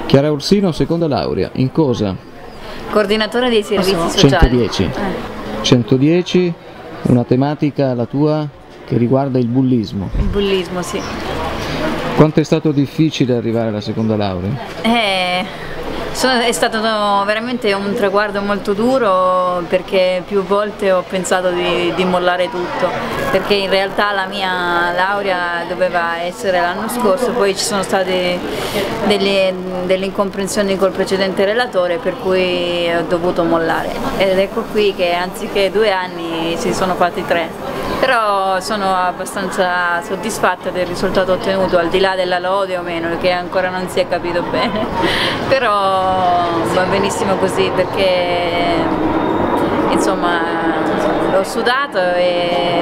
Chiara Orsino, seconda laurea, in cosa? Coordinatore dei servizi sociali. 110. 110, una tematica, la tua, che riguarda il bullismo. Il bullismo, sì. Quanto è stato difficile arrivare alla seconda laurea? È stato veramente un traguardo molto duro, perché più volte ho pensato di mollare tutto, perché in realtà la mia laurea doveva essere l'anno scorso, poi ci sono state delle incomprensioni col precedente relatore, per cui ho dovuto mollare, ed ecco qui che anziché 2 anni si sono fatti 3. Però sono abbastanza soddisfatta del risultato ottenuto, al di là della lode o meno, che ancora non si è capito bene, però va benissimo così, perché insomma l'ho sudato e...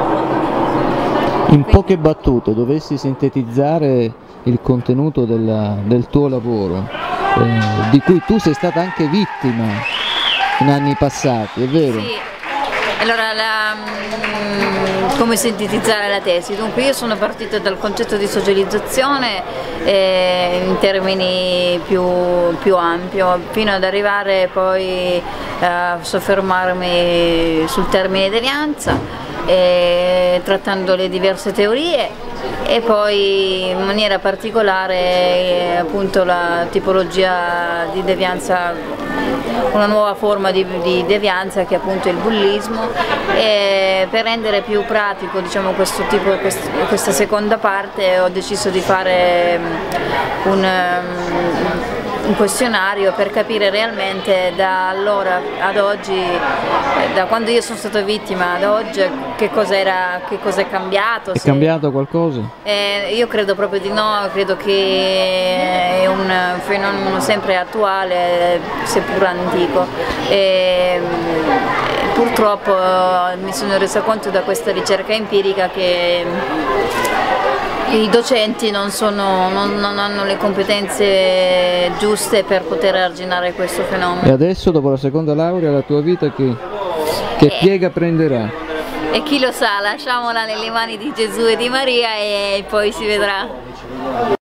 In poche battute dovessi sintetizzare il contenuto del tuo lavoro, di cui tu sei stata anche vittima in anni passati, è vero? Sì. Allora, come sintetizzare la tesi? Dunque, io sono partita dal concetto di socializzazione in termini più ampio, fino ad arrivare poi a soffermarmi sul termine devianza, trattando le diverse teorie, e poi in maniera particolare appunto la tipologia di devianza, una nuova forma di devianza che è appunto il bullismo, e per rendere più pratico, diciamo, questa seconda parte ho deciso di fare un questionario per capire realmente da allora ad oggi, da quando io sono stata vittima ad oggi, che cosa è cambiato. È cambiato qualcosa? Io credo proprio di no, credo che è un fenomeno sempre attuale, seppur antico. Purtroppo mi sono resa conto da questa ricerca empirica che i docenti non hanno le competenze giuste per poter arginare questo fenomeno. E adesso, dopo la seconda laurea, la tua vita che piega prenderà? E chi lo sa, lasciamola nelle mani di Gesù e di Maria e poi si vedrà.